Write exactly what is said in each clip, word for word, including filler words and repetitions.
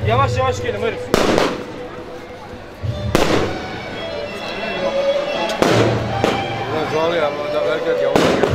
Yavaş yavaş gelin herif. Ulan zor ya, herkes yavaş geliyor.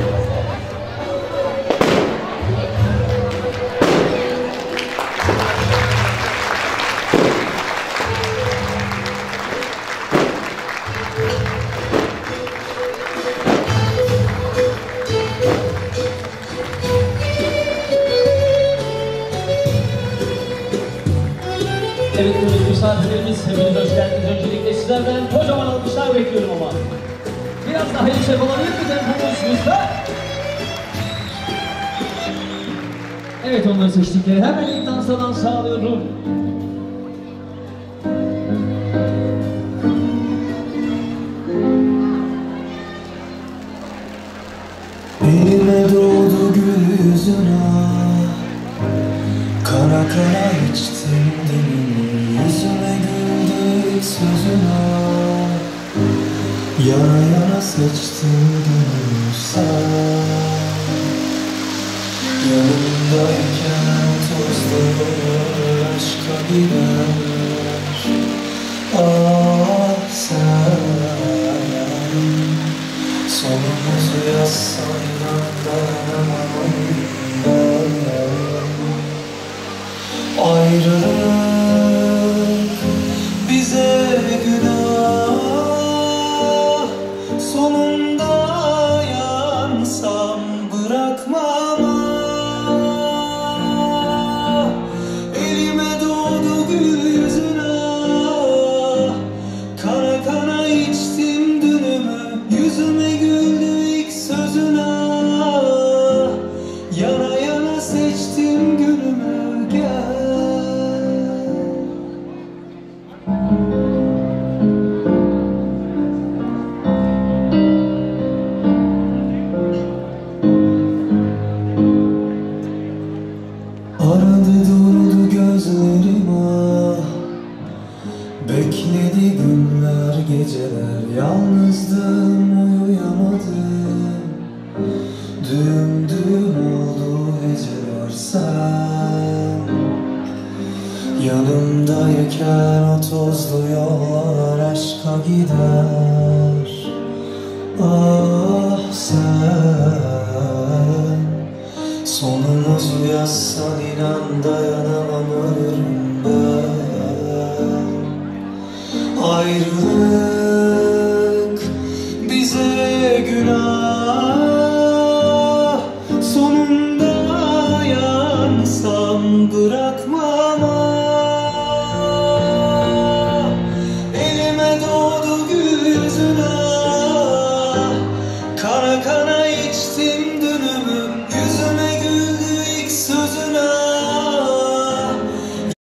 Evet, evet misafirlerimiz, hepiniz hoş geldiniz. Öncelikle sizlerden kocaman alkışlar bekliyorum ama. Biraz daha yüksek olabilir mi tempomuz lütfen? Evet, onları seçtikleri hemen ilk dansadan sağlıyorum. Elime doğdu gül yüzüne, kara kara içtim dilimi, yüzüme güldü ilk sözüne. Yana yana seçtim gönlümü sen. Yanımdayken tozlar aşka gider. Ah sen, sonumuzu yazsan inan dayanamam ben. Ayrılık bize günah, sonunda yansam bırakmam. Elime doğdu gül yüzüne, kara kara içtim dünümü, yüzüme güldü ilk sözüne. Yana yana seçtim günümü, gel. Aradı durdu gözlerim ah, bekledi günler geceler, yalnızdım uyuyamadım. Düğüm düğüm oldu heceler sen. Yanımdayken o tozlu yollar aşka gider. Ah sen, sonumuzu yazsan inan dayanamam, ölürüm ben. Ayrılık bize günah, sonunda yansam bırakma.